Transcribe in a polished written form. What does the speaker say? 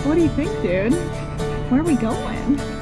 What do you think, dude? Where are we going?